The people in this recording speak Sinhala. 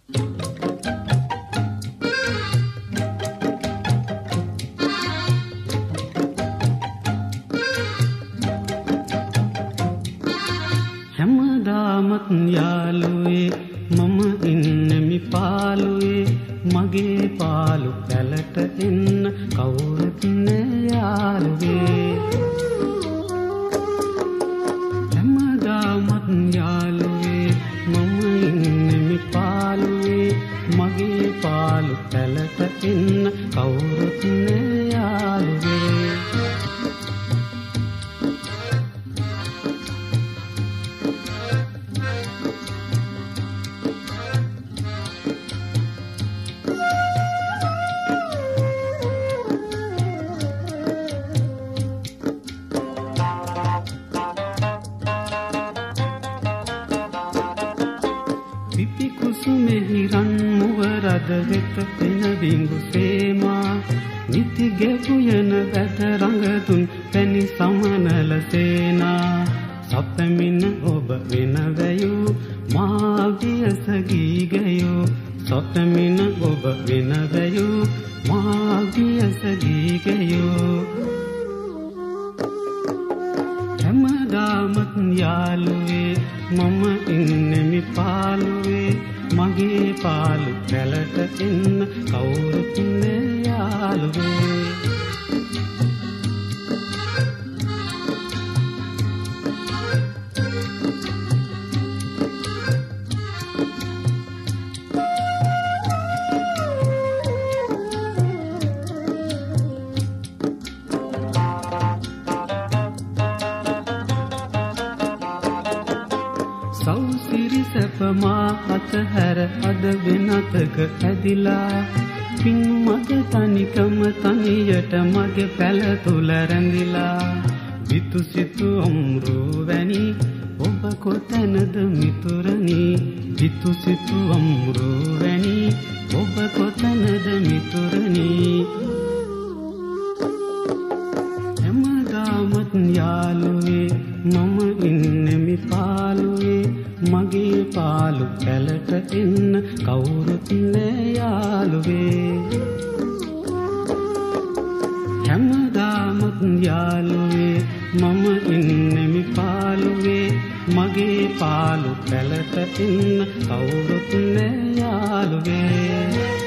හැමදාමත් යාළුවේ මම ඉන්නෙමි පාළුවේ මගේ පාළු පැලට එන්න කවුරුත් නෑ යාළුවේ හැමදාමත් යාළුවේ මම ඉන්නෙමි පාළුවේ මගේ පාළු පැලට එන්න කවුරුත් නෑ යාළුවේ පිපි කුසුමෙහි රන් මුවරද වෙත පෙන බිඟු සේමා නිති ගෙපුයන වැද රඟතුන් පැණි සමනල සේනා සපමින ඔබ වෙන වැයූ මා වියස ගීගයෝ සපමින ඔබ වෙන වැයූ මා වියස ගීගයෝ හැමදාමත් යාළුවේ මම ඉන්නෙමි පාළුවේ මගේ පාළු පැලට එන්න කවුරුත් නෑ යාළුවේ සෞසිරි සැපමා අතහැර අද වෙනතක ඇදිලා පින් මග තනිකම තනියට මගේ පැල තුල රැඳිලා විතු සිතු අම්රු වැනි ඔබ කොතැනද මිතුරනි විතු සිතු අම්රු වැනි ඔබ කොතැනද මිතුරනි හැමදාමත් යාළුවේ මම ඉන්නෙමි පාළුවේ මගේ පාළු පැලට එන්න කවුරුත් නෑ යාළුවේ හැමදාමත් යාළුවේ මම ඉන්නෙමි පාළුවේ මගේ පාළු පැලට එන්න කවුරුත් නෑ යාළුවේ